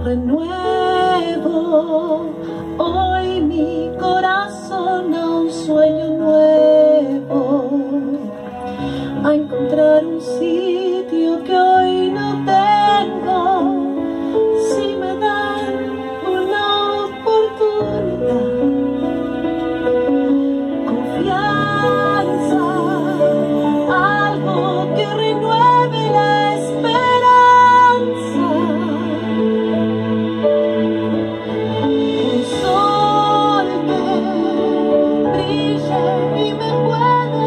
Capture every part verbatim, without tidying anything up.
renuevo hoy mi corazón a un sueño nuevo, a encontrar un sitio que hoy no tengo. Si me dan una oportunidad, confianza, algo que renueve la esperanza, un sol que brille y me pueda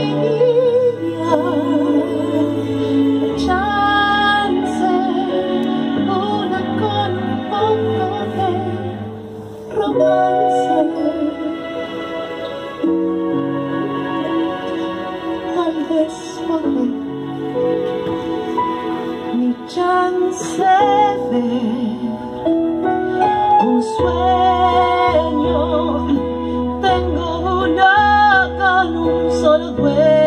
guiar, chance, una con un poco de romance. Tal vez logré mi chance de ver un sueño. Tengo uno con un solo dueño.